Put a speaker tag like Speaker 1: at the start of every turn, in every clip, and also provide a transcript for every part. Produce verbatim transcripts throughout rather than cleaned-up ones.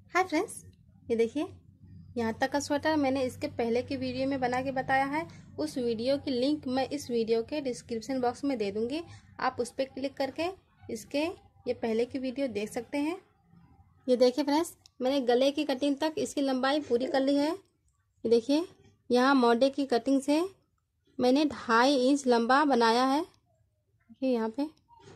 Speaker 1: Hi friends, ये देखिए यहाँ तक का स्वेटर मैंने इसके पहले की वीडियो में बना के बताया है। उस वीडियो की लिंक मैं इस वीडियो के डिस्क्रिप्शन बॉक्स में दे दूँगी। आप उस पर क्लिक करके इसके ये पहले की वीडियो देख सकते हैं। ये देखिए फ्रेंड्स, मैंने गले की कटिंग तक इसकी लंबाई पूरी कर ली है। ये देखिए यहाँ मोढे की कटिंग से मैंने ढाई इंच लंबा बनाया है। देखिए यहाँ पे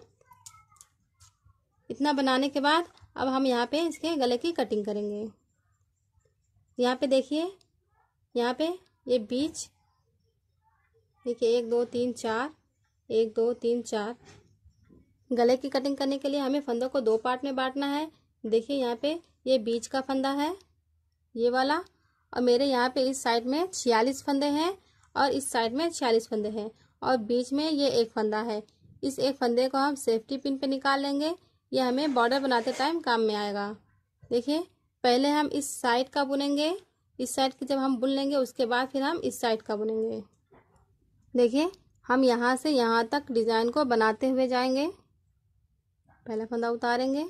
Speaker 1: इतना बनाने के बाद अब हम यहाँ पे इसके गले की कटिंग करेंगे। यहाँ पे देखिए, यहाँ पे ये बीच देखिए एक दो तीन चार, एक दो तीन चार। गले की कटिंग करने के लिए हमें फंदों को दो पार्ट में बांटना है। देखिए यहाँ पे ये बीच का फंदा है, ये वाला, और मेरे यहाँ पे इस साइड में छियालीस फंदे हैं और इस साइड में छियालीस फंदे हैं और बीच में ये एक फंदा है। इस एक फंदे को हम सेफ्टी पिन पे निकाल लेंगे। ये हमें बॉर्डर बनाते टाइम काम में आएगा। देखिए पहले हम इस साइड का बुनेंगे, इस साइड की जब हम बुन लेंगे उसके बाद फिर हम इस साइड का बुनेंगे। देखिए हम यहाँ से यहाँ तक डिजाइन को बनाते हुए जाएंगे। पहला फंदा उतारेंगे,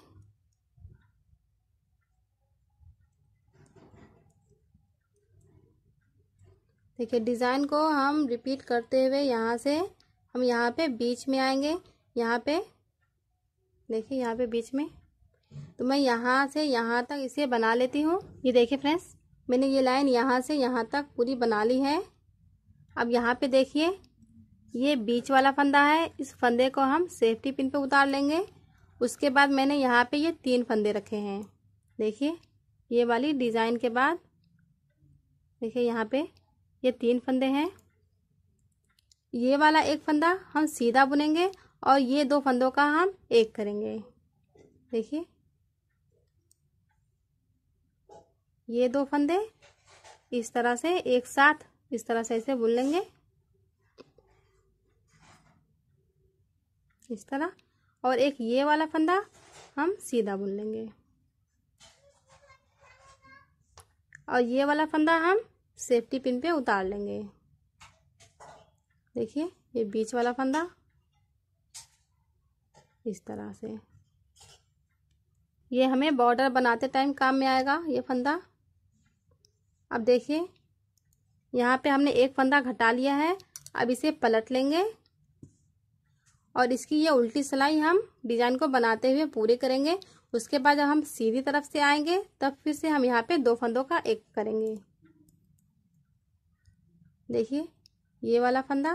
Speaker 1: देखिए डिजाइन को हम रिपीट करते हुए यहाँ से हम यहाँ पे बीच में आएंगे। यहाँ पे देखिए यहाँ पे बीच में, तो मैं यहाँ से यहाँ तक इसे बना लेती हूँ। ये देखिए फ्रेंड्स, मैंने ये लाइन यहाँ से यहाँ तक पूरी बना ली है। अब यहाँ पे देखिए ये बीच वाला फंदा है, इस फंदे को हम सेफ्टी पिन पे उतार लेंगे। उसके बाद मैंने यहाँ पे ये तीन फंदे रखे हैं। देखिए ये वाली डिजाइन के बाद देखिए यहाँ पे ये तीन फंदे हैं। ये वाला एक फंदा हम सीधा बुनेंगे और ये दो फंदों का हम एक करेंगे। देखिए ये दो फंदे इस तरह से एक साथ इस तरह से ऐसे बुन लेंगे, इस तरह, और एक ये वाला फंदा हम सीधा बुन लेंगे और ये वाला फंदा हम सेफ्टी पिन पे उतार लेंगे। देखिए ये बीच वाला फंदा इस तरह से, ये हमें बॉर्डर बनाते टाइम काम में आएगा ये फंदा। अब देखिए यहाँ पे हमने एक फंदा घटा लिया है। अब इसे पलट लेंगे और इसकी ये उल्टी सिलाई हम डिजाइन को बनाते हुए पूरी करेंगे। उसके बाद जब हम सीधी तरफ से आएंगे तब फिर से हम यहाँ पे दो फंदों का एक करेंगे। देखिए ये वाला फंदा,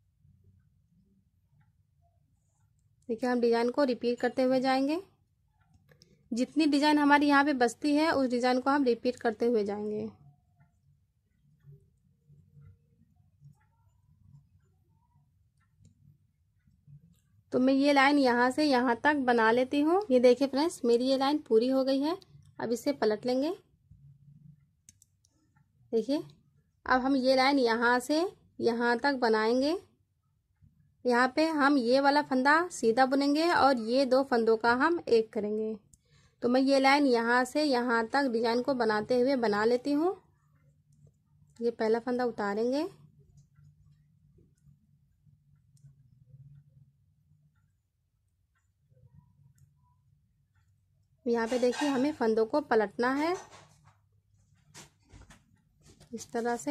Speaker 1: देखिए हम डिजाइन को रिपीट करते हुए जाएंगे। जितनी डिजाइन हमारी यहाँ पे बचती है उस डिजाइन को हम रिपीट करते हुए जाएंगे। तो मैं ये लाइन यहाँ से यहाँ तक बना लेती हूँ। ये देखिए फ्रेंड्स, मेरी ये लाइन पूरी हो गई है। अब इसे पलट लेंगे। देखिए अब हम ये लाइन यहाँ से यहाँ तक बनाएंगे। यहाँ पे हम ये वाला फंदा सीधा बुनेंगे और ये दो फंदों का हम एक करेंगे। तो मैं ये लाइन यहाँ से यहाँ तक डिजाइन को बनाते हुए बना लेती हूँ। ये पहला फंदा उतारेंगे, यहाँ पे देखिए हमें फंदों को पलटना है इस तरह से।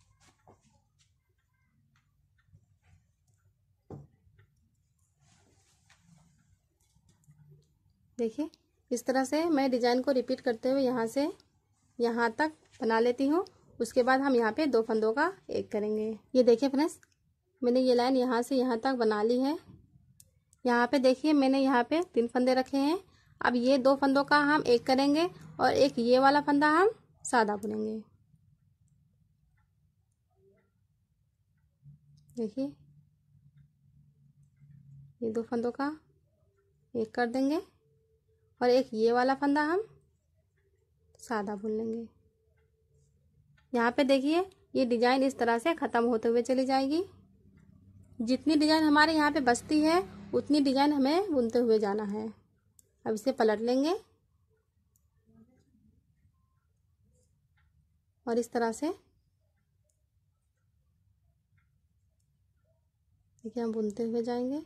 Speaker 1: देखिए इस तरह से मैं डिजाइन को रिपीट करते हुए यहाँ से यहाँ तक बना लेती हूँ। उसके बाद हम यहाँ पे दो फंदों का एक करेंगे। ये देखिए फ्रेंड्स, मैंने ये लाइन यहाँ से यहाँ तक बना ली है। यहाँ पे देखिए मैंने यहाँ पे तीन फंदे रखे हैं। अब ये दो फंदों का हम एक करेंगे और एक ये वाला फंदा हम सादा बुनेंगे। देखिए ये दो फंदों का एक कर देंगे और एक ये वाला फंदा हम सादा बुन लेंगे। यहाँ पे देखिए ये डिजाइन इस तरह से खत्म होते हुए चली जाएगी। जितनी डिजाइन हमारे यहाँ पे बचती है उतनी डिजाइन हमें बुनते हुए जाना है। अब इसे पलट लेंगे और इस तरह से देखिए हम बुनते हुए जाएंगे।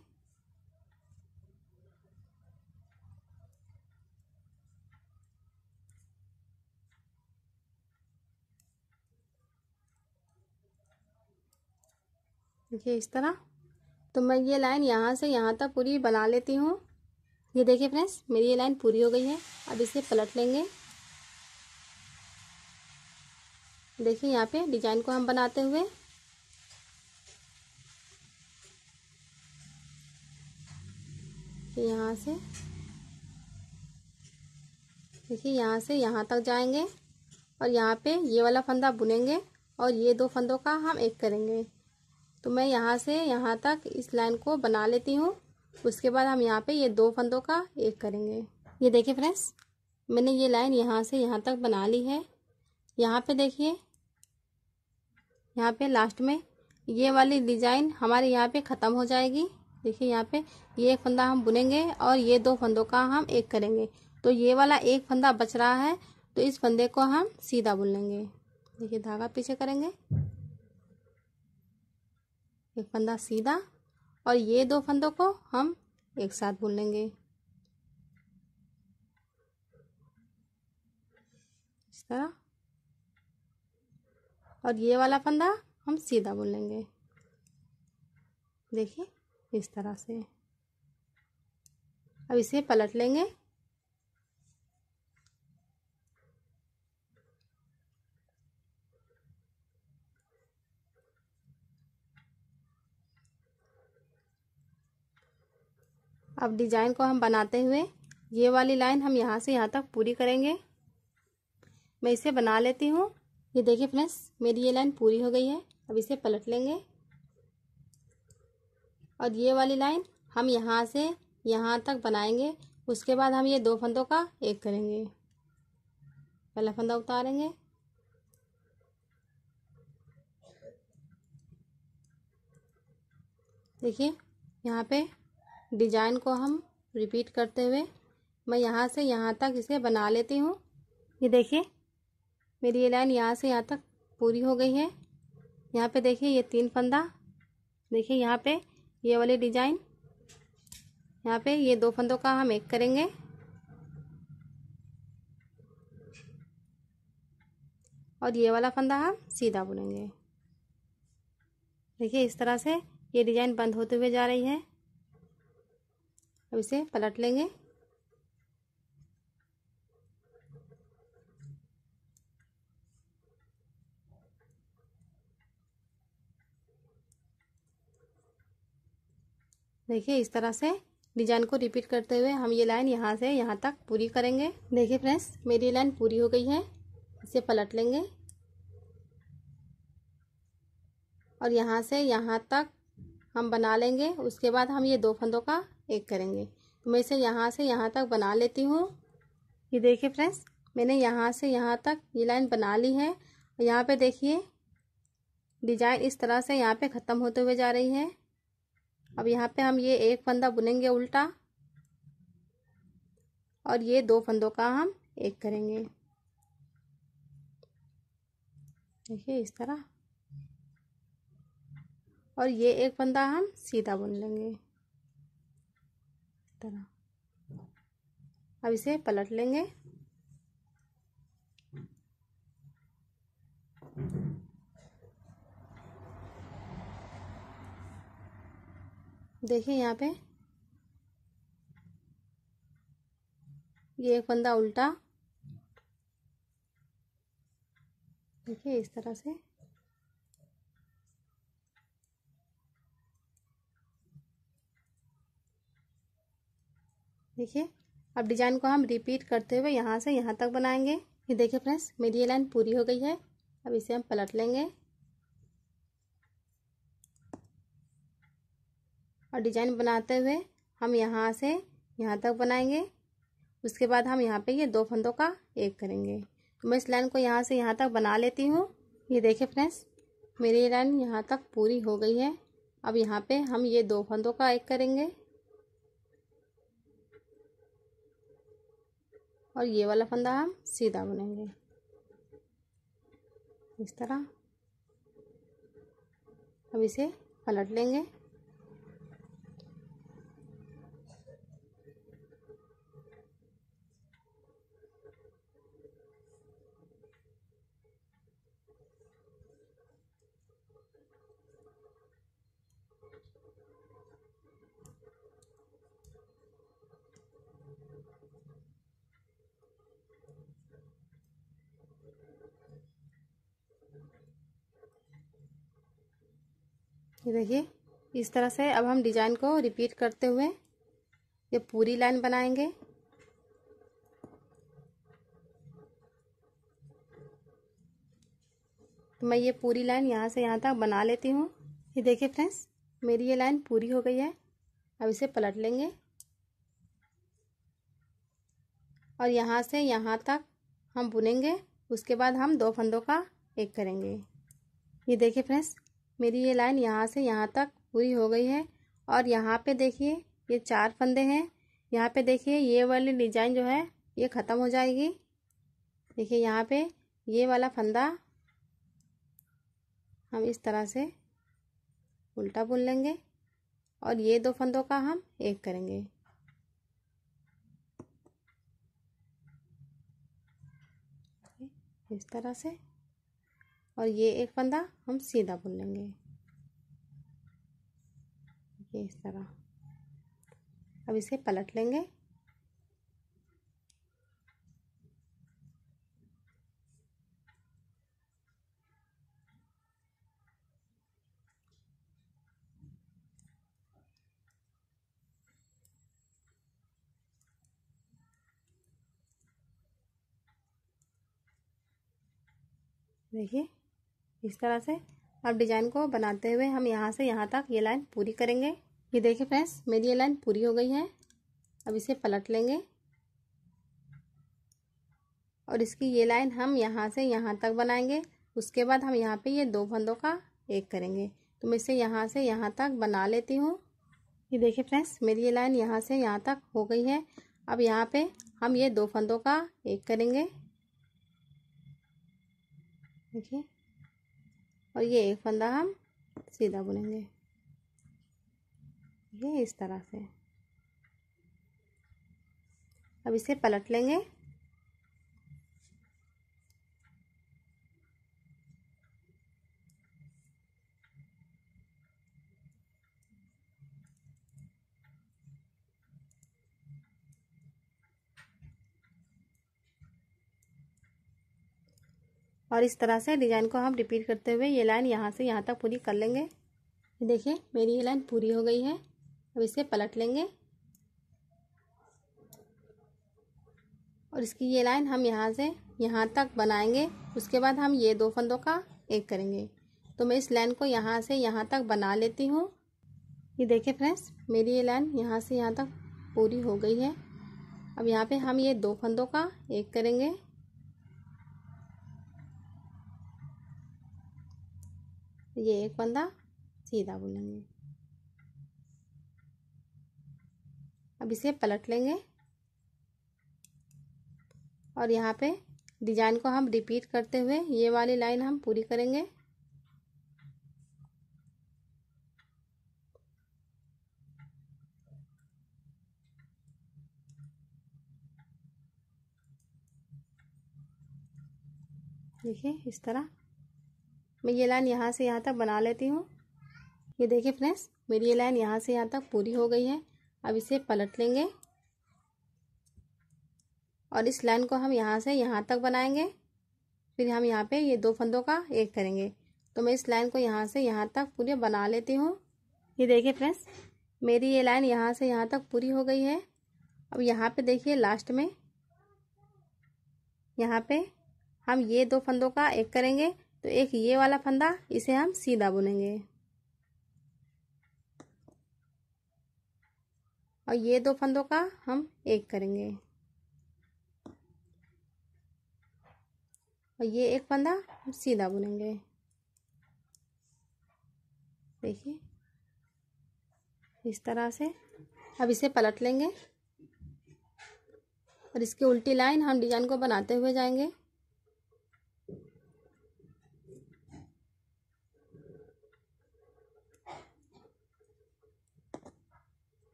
Speaker 1: देखिए इस तरह। तो मैं ये लाइन यहाँ से यहाँ तक पूरी बना लेती हूँ। ये देखिए फ्रेंड्स, मेरी ये लाइन पूरी हो गई है। अब इसे पलट लेंगे। देखिए यहाँ पे डिजाइन को हम बनाते हुए यहाँ से देखिए यहाँ से यहाँ तक जाएंगे और यहाँ पे ये वाला फंदा बुनेंगे और ये दो फंदों का हम एक करेंगे। तो मैं यहाँ से यहाँ तक इस लाइन को बना लेती हूँ। उसके बाद हम यहाँ पे ये दो फंदों का एक करेंगे। ये देखिए फ्रेंड्स, मैंने ये लाइन यहाँ से यहाँ तक बना ली है। यहाँ पे देखिए, यहाँ पे लास्ट में ये वाली डिजाइन हमारे यहाँ पे ख़त्म हो जाएगी। देखिए यहाँ पे ये एक फंदा हम बुनेंगे और ये दो फंदों का हम एक करेंगे। तो ये वाला एक फंदा बच रहा है, तो इस फंदे को हम सीधा बुन लेंगे। देखिए धागा पीछे करेंगे, एक फंदा सीधा और ये दो फंदों को हम एक साथ बुन लेंगे इस तरह। और ये वाला फंदा हम सीधा बुन लेंगे, देखिए इस तरह से। अब इसे पलट लेंगे। अब डिजाइन को हम बनाते हुए ये वाली लाइन हम यहाँ से यहाँ तक पूरी करेंगे। मैं इसे बना लेती हूँ। ये देखिए फ्रेंड्स, मेरी ये लाइन पूरी हो गई है। अब इसे पलट लेंगे और ये वाली लाइन हम यहाँ से यहाँ तक बनाएंगे। उसके बाद हम ये दो फंदों का एक करेंगे। पहला फंदा उतारेंगे, देखिए यहाँ पे डिजाइन को हम रिपीट करते हुए मैं यहाँ से यहाँ तक इसे बना लेती हूँ। ये देखिए मेरी ये लाइन यहाँ से यहाँ तक पूरी हो गई है। यहाँ पे देखिए ये तीन फंदा, देखिए यहाँ पे ये वाली डिजाइन, यहाँ पे ये दो फंदों का हम एक करेंगे और ये वाला फंदा हम सीधा बुनेंगे। देखिए इस तरह से ये डिजाइन बंद होते हुए जा रही है। अब इसे पलट लेंगे। देखिए इस तरह से डिजाइन को रिपीट करते हुए हम ये लाइन यहाँ से यहाँ तक पूरी करेंगे। देखिए फ्रेंड्स, मेरी लाइन पूरी हो गई है। इसे पलट लेंगे और यहाँ से यहाँ तक हम बना लेंगे। उसके बाद हम ये दो फंदों का एक करेंगे। तो मैं इसे यहाँ से यहाँ तक बना लेती हूँ। ये देखिए फ्रेंड्स, मैंने यहाँ से यहाँ तक ये लाइन बना ली है। और यहाँ पे देखिए डिजाइन इस तरह से यहाँ पे ख़त्म होते हुए जा रही है। अब यहाँ पे हम ये एक फंदा बुनेंगे उल्टा और ये दो फंदों का हम एक करेंगे। देखिए इस तरह, और ये एक फंदा हम सीधा बुन लेंगे इस तरह। अब इसे पलट लेंगे। देखिए यहाँ पे ये एक फंदा उल्टा, देखिए इस तरह से। देखिए अब डिजाइन को हम रिपीट करते हुए यहाँ से यहाँ तक बनाएंगे। ये देखिए फ्रेंड्स, मेरी ये लाइन पूरी हो गई है। अब इसे हम पलट लेंगे और डिजाइन बनाते हुए हम यहाँ से यहाँ तक बनाएंगे। उसके बाद हम यहाँ पे ये दो फंदों का एक करेंगे। तो मैं इस लाइन को यहाँ से यहाँ तक बना लेती हूँ। ये देखिए फ्रेंड्स, मेरी ये लाइन यहाँ तक पूरी हो गई है। अब यहाँ पे हम ये दो फंदों का एक करेंगे और ये वाला फंदा हम सीधा बुनेंगे इस तरह। अब इसे पलट लेंगे। ये देखिए इस तरह से अब हम डिजाइन को रिपीट करते हुए ये पूरी लाइन बनाएंगे। तो मैं ये पूरी लाइन यहाँ से यहाँ तक बना लेती हूँ। ये देखिए फ्रेंड्स, मेरी ये लाइन पूरी हो गई है। अब इसे पलट लेंगे और यहाँ से यहाँ तक हम बुनेंगे। उसके बाद हम दो फंदों का एक करेंगे। ये देखिए फ्रेंड्स, मेरी ये लाइन यहाँ से यहाँ तक पूरी हो गई है। और यहाँ पे देखिए ये चार फंदे हैं। यहाँ पे देखिए ये वाली डिजाइन जो है ये ख़त्म हो जाएगी। देखिए यहाँ पे ये वाला फंदा हम इस तरह से उल्टा बुन लेंगे और ये दो फंदों का हम एक करेंगे। इस तरह से, और ये एक फंदा हम सीधा बुन लेंगे ये इस तरह। अब इसे पलट लेंगे देखिए इस तरह से। अब डिजाइन को बनाते हुए हम यहाँ से यहाँ तक ये लाइन पूरी करेंगे। ये देखिए फ्रेंड्स, मेरी ये लाइन पूरी हो गई है। अब इसे पलट लेंगे और इसकी ये लाइन हम यहाँ से यहाँ तक बनाएंगे। उसके बाद हम यहाँ पे ये दो फंदों का एक करेंगे। तो मैं इसे यहाँ से यहाँ तक बना लेती हूँ। ये देखिए फ्रेंड्स, मेरी ये लाइन यहाँ से यहाँ तक हो गई है। अब यहाँ पे हम ये दो फंदों का एक करेंगे। देखिए, और ये एक फंदा हम सीधा बुनेंगे ये इस तरह से। अब इसे पलट लेंगे और इस तरह से डिजाइन को हम रिपीट करते हुए ये लाइन यहाँ से यहाँ तक पूरी कर लेंगे। ये देखिए मेरी ये लाइन पूरी हो गई है। अब इसे पलट लेंगे और इसकी ये लाइन हम यहाँ से यहाँ तक बनाएंगे। उसके बाद हम ये दो फंदों का एक करेंगे। तो मैं इस लाइन को यहाँ से यहाँ तक बना लेती हूँ। ये देखिए फ्रेंड्स, मेरी ये लाइन यहाँ से यहाँ तक पूरी हो गई है। अब यहाँ पे हम ये दो फंदों का एक करेंगे। ये एक फंदा सीधा बुनेंगे। अब इसे पलट लेंगे और यहाँ पे डिजाइन को हम रिपीट करते हुए ये वाली लाइन हम पूरी करेंगे। देखिए इस तरह मैं ये लाइन यहाँ से यहाँ तक बना लेती हूँ। ये देखिए फ्रेंड्स, मेरी ये लाइन यहाँ से यहाँ तक पूरी हो गई है। अब इसे पलट लेंगे और इस लाइन को हम यहाँ से यहाँ तक बनाएंगे। फिर हम यहाँ पे ये दो फंदों का एक करेंगे। तो मैं इस लाइन को यहाँ से यहाँ तक पूरी बना लेती हूँ। ये देखिए फ्रेंड्स, मेरी ये लाइन यहाँ से यहाँ तक पूरी हो गई है। अब यहाँ पे देखिए लास्ट में यहाँ पे हम ये दो फंदों का एक करेंगे। तो एक ये वाला फंदा इसे हम सीधा बुनेंगे और ये दो फंदों का हम एक करेंगे और ये एक फंदा हम सीधा बुनेंगे। देखिए इस तरह से। अब इसे पलट लेंगे और इसकी उल्टी लाइन हम डिजाइन को बनाते हुए जाएंगे।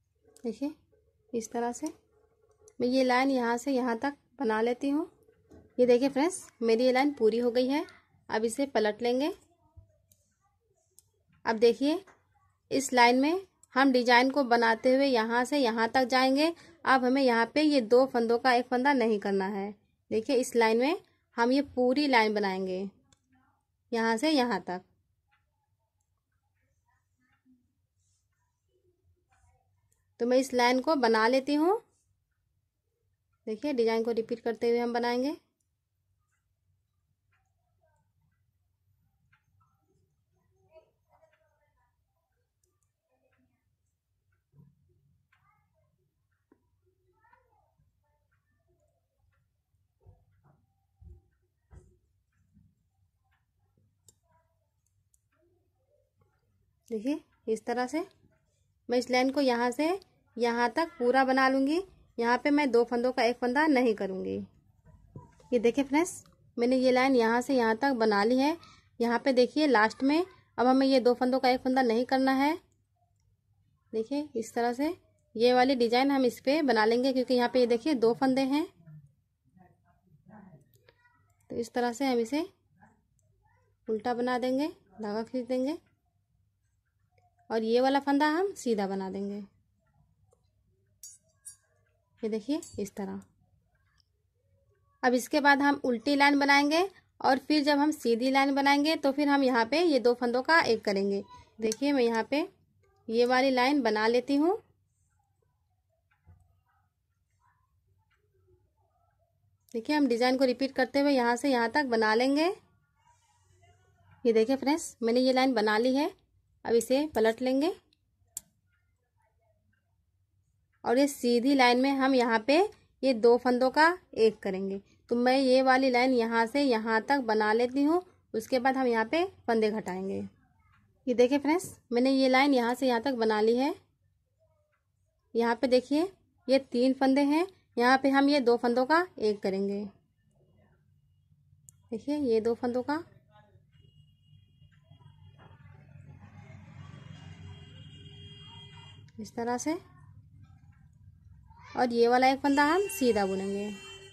Speaker 1: देखिए इस तरह से मैं ये लाइन यहाँ से यहाँ तक बना लेती हूँ। ये देखिए फ्रेंड्स, मेरी ये लाइन पूरी हो गई है। अब इसे पलट लेंगे। अब देखिए, इस लाइन में हम डिजाइन को बनाते हुए यहाँ से यहाँ तक जाएंगे। अब हमें यहाँ पे ये दो फंदों का एक फंदा नहीं करना है। देखिए, इस लाइन में हम ये पूरी लाइन बनाएंगे यहाँ से यहाँ तक। तो मैं इस लाइन को बना लेती हूँ। देखिए, डिजाइन को रिपीट करते हुए हम बनाएंगे। देखिए, इस तरह से मैं इस लाइन को यहाँ से यहाँ तक पूरा बना लूँगी। यहाँ पे मैं दो फंदों का एक फंदा नहीं करूँगी। ये देखिए फ्रेंड्स, मैंने ये लाइन यहाँ से यहाँ तक बना ली है। यहाँ पे देखिए लास्ट में अब हमें ये दो फंदों का एक फंदा नहीं करना है। देखिए, इस तरह से ये वाली डिजाइन हम इस पे बना लेंगे, क्योंकि यहाँ पे ये देखिए दो फंदे हैं। तो इस तरह से हम इसे उल्टा बना देंगे, धागा खींच देंगे और ये वाला फंदा हम सीधा बना देंगे। ये देखिए, इस तरह। अब इसके बाद हम उल्टी लाइन बनाएंगे और फिर जब हम सीधी लाइन बनाएंगे तो फिर हम यहाँ पे ये दो फंदों का एक करेंगे। देखिए, मैं यहाँ पे ये वाली लाइन बना लेती हूँ। देखिए, हम डिजाइन को रिपीट करते हुए यहाँ से यहाँ तक बना लेंगे। ये देखिए फ्रेंड्स, मैंने ये लाइन बना ली है। अब इसे पलट लेंगे और ये सीधी लाइन में हम यहाँ पे ये दो फंदों का एक करेंगे। तो मैं ये वाली लाइन यहाँ से यहाँ तक बना लेती हूँ। उसके बाद हम यहाँ पे फंदे घटाएंगे। ये देखिए फ्रेंड्स, मैंने ये लाइन यहाँ से यहाँ तक बना ली है। यहाँ पे देखिए, ये तीन फंदे हैं। यहाँ पे हम ये दो फंदों का एक करेंगे। देखिए, ये दो फंदों का, इस तरह से, और ये वाला एक फंदा हम सीधा बुनेंगे।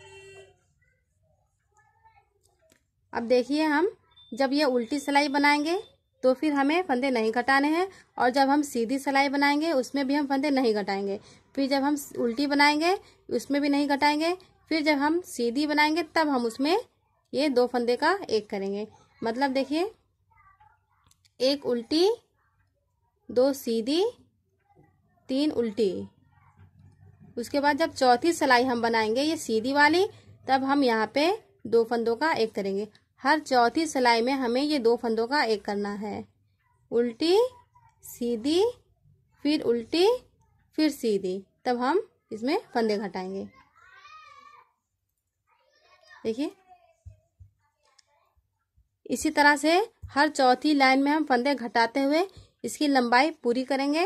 Speaker 1: अब देखिए, हम जब ये उल्टी सिलाई बनाएंगे तो फिर हमें फंदे नहीं घटाने हैं, और जब हम सीधी सिलाई बनाएंगे उसमें भी हम फंदे नहीं घटाएंगे। फिर जब हम उल्टी बनाएंगे उसमें भी नहीं घटाएंगे। फिर जब हम सीधी बनाएंगे तब हम उसमें ये दो फंदे का एक करेंगे। मतलब देखिए, एक उल्टी, दो सीधी, तीन उल्टी। उसके बाद जब चौथी सिलाई हम बनाएंगे ये सीधी वाली, तब हम यहाँ पे दो फंदों का एक करेंगे। हर चौथी सिलाई में हमें ये दो फंदों का एक करना है। उल्टी, सीधी, फिर उल्टी, फिर सीधी, तब हम इसमें फंदे घटाएंगे। देखिए, इसी तरह से हर चौथी लाइन में हम फंदे घटाते हुए इसकी लंबाई पूरी करेंगे।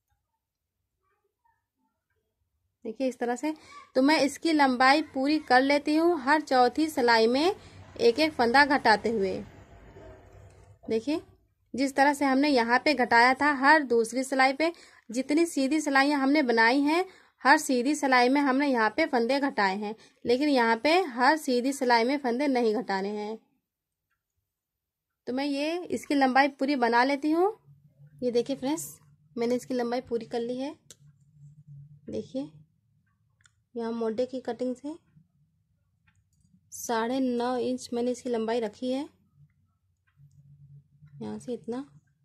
Speaker 1: देखिए, इस तरह से। तो मैं इसकी लंबाई पूरी कर लेती हूँ हर चौथी सिलाई में एक एक फंदा घटाते हुए। देखिए, जिस तरह से हमने यहाँ पे घटाया था, हर दूसरी सिलाई पे जितनी सीधी सिलाइयाँ हमने बनाई हैं, हर सीधी सिलाई में हमने यहाँ पे फंदे घटाए हैं। लेकिन यहाँ पे हर सीधी सिलाई में फंदे नहीं घटाने हैं। तो मैं ये इसकी लंबाई पूरी बना लेती हूँ। ये देखिए फ्रेंड्स, मैंने इसकी लंबाई पूरी कर ली है। देखिए, यहाँ मोढे की कटिंग से साढ़े नौ इंच मैंने इसकी लंबाई रखी है। यहाँ से इतना।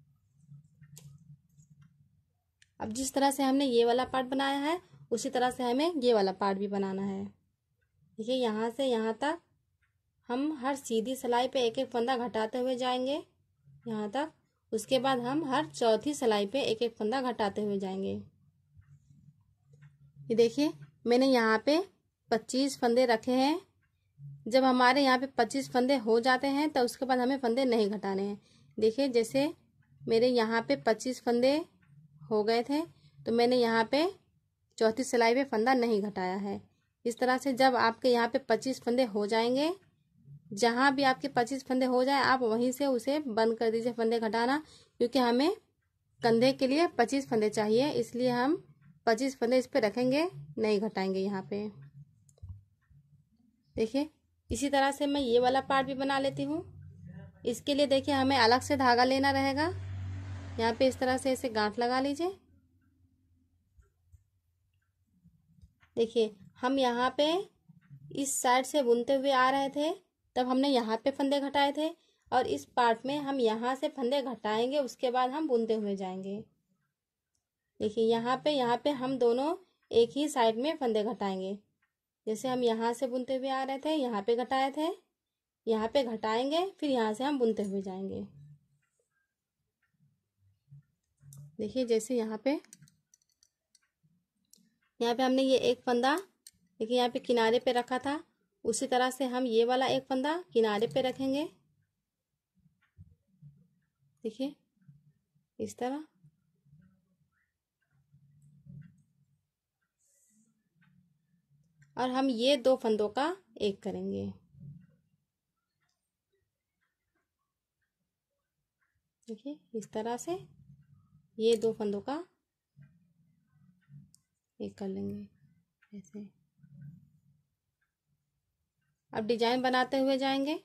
Speaker 1: अब जिस तरह से हमने ये वाला पार्ट बनाया है उसी तरह से हमें ये वाला पार्ट भी बनाना है। देखिए, यहाँ से यहाँ तक हम हर सीधी सिलाई पे एक एक फंदा घटाते हुए जाएंगे यहाँ तक। उसके बाद हम हर चौथी सिलाई पे एक एक फंदा घटाते हुए जाएंगे। ये देखिए, मैंने यहाँ पे पच्चीस फंदे रखे हैं। जब हमारे यहाँ पे पच्चीस फंदे हो जाते हैं तो उसके बाद हमें फंदे नहीं घटाने हैं। देखिए, जैसे मेरे यहाँ पे पच्चीस फंदे हो गए थे तो मैंने यहाँ पे चौथी सिलाई पे फंदा नहीं घटाया है। इस तरह से जब आपके यहाँ पे पच्चीस फंदे हो जाएंगे, जहाँ भी आपके पच्चीस फंदे हो जाए आप वहीं से उसे बंद कर दीजिए फंदे घटाना, क्योंकि हमें कंधे के लिए पच्चीस फंदे चाहिए, इसलिए हम पच्चीस फंदे इस पे रखेंगे, नहीं घटाएंगे यहाँ पे। देखिए, इसी तरह से मैं ये वाला पार्ट भी बना लेती हूँ। इसके लिए देखिए हमें अलग से धागा लेना रहेगा। यहाँ पे इस तरह से ऐसे गांठ लगा लीजिए। देखिए हम यहाँ पे इस साइड से बुनते हुए आ रहे थे, तब हमने यहाँ पे फंदे घटाए थे, और इस पार्ट में हम यहाँ से फंदे घटाएंगे, उसके बाद हम बुनते हुए जाएंगे। देखिए यहाँ पे यहाँ पे हम दोनों एक ही साइड में फंदे घटाएंगे। जैसे हम यहाँ से बुनते हुए आ रहे थे, यहाँ पे घटाए थे, यहाँ पे घटाएंगे, फिर यहाँ से हम बुनते हुए जाएंगे। देखिए जैसे यहाँ पे यहाँ पे हमने ये एक फंदा देखिए यहाँ पे किनारे पे रखा था, उसी तरह से हम ये वाला एक फंदा किनारे पे रखेंगे। देखिए इस तरह। और हम ये दो फंदों का एक करेंगे। देखिए इस तरह से ये दो फंदों का एक कर लेंगे ऐसे। अब डिजाइन बनाते हुए जाएंगे।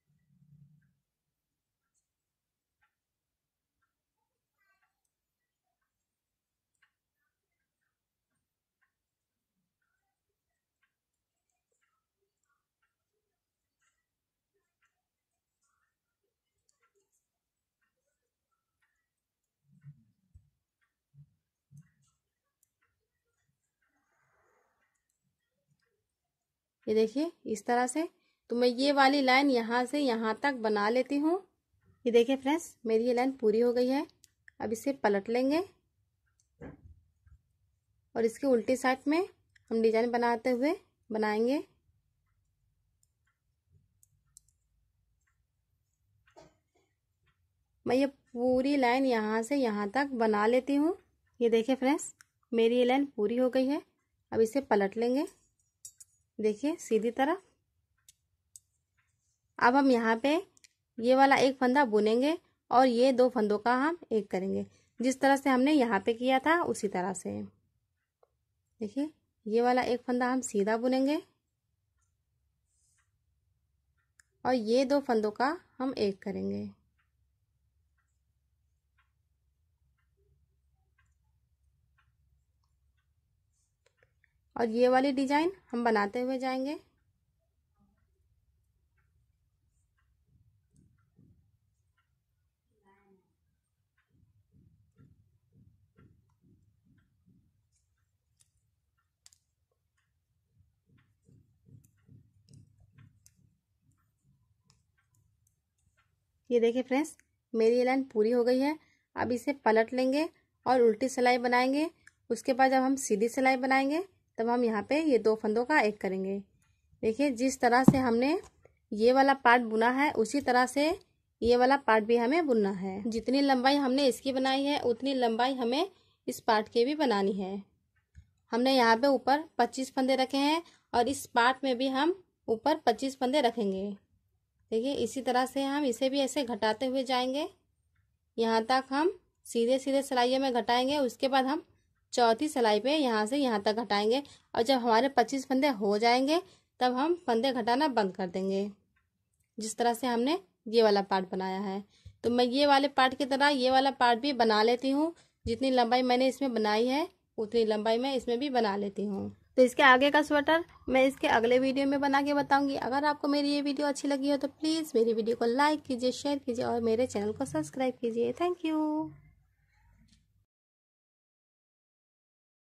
Speaker 1: ये देखिए इस तरह से। तो मैं ये वाली लाइन यहाँ से यहाँ तक बना लेती हूँ। ये देखिए फ्रेंड्स, मेरी ये लाइन पूरी हो गई है। अब इसे पलट लेंगे और इसके उल्टी साइड में हम डिजाइन बनाते हुए बनाएंगे। मैं ये पूरी लाइन यहाँ से यहाँ तक बना लेती हूँ। ये देखिए फ्रेंड्स, मेरी ये लाइन पूरी हो गई है। अब इसे पलट लेंगे। देखिए सीधी तरफ। अब हम यहाँ पे ये वाला एक फंदा बुनेंगे और ये दो फंदों का हम एक करेंगे, जिस तरह से हमने यहाँ पे किया था उसी तरह से। देखिए ये वाला एक फंदा हम सीधा बुनेंगे और ये दो फंदों का हम एक करेंगे। और ये वाली डिजाइन हम बनाते हुए जाएंगे। ये देखिए फ्रेंड्स, मेरी ये लाइन पूरी हो गई है। अब इसे पलट लेंगे और उल्टी सिलाई बनाएंगे। उसके बाद जब हम सीधी सिलाई बनाएंगे तब हम यहाँ पे ये दो फंदों का एक करेंगे। देखिए जिस तरह से हमने ये वाला पार्ट बुना है उसी तरह से ये वाला पार्ट भी हमें बुनना है। जितनी लंबाई हमने इसकी बनाई है उतनी लंबाई हमें इस पार्ट की भी बनानी है। हमने यहाँ पे ऊपर पच्चीस फंदे रखे हैं और इस पार्ट में भी हम ऊपर पच्चीस फंदे रखेंगे। देखिए इसी तरह से हम इसे भी ऐसे घटाते हुए जाएंगे। यहाँ तक हम सीधे सीधे सिलाइयों में घटाएंगे। उसके बाद हम चौथी सिलाई पे यहाँ से यहाँ तक घटाएंगे और जब हमारे पच्चीस फंदे हो जाएंगे तब हम फंदे घटाना बंद कर देंगे, जिस तरह से हमने ये वाला पार्ट बनाया है। तो मैं ये वाले पार्ट की तरह ये वाला पार्ट भी बना लेती हूँ। जितनी लंबाई मैंने इसमें बनाई है उतनी लंबाई मैं इसमें भी बना लेती हूँ। तो इसके आगे का स्वेटर मैं इसके अगले वीडियो में बना के बताऊंगी। अगर आपको मेरी ये वीडियो अच्छी लगी हो तो प्लीज़ मेरी वीडियो को लाइक कीजिए, शेयर कीजिए और मेरे चैनल को सब्सक्राइब कीजिए। Thank you.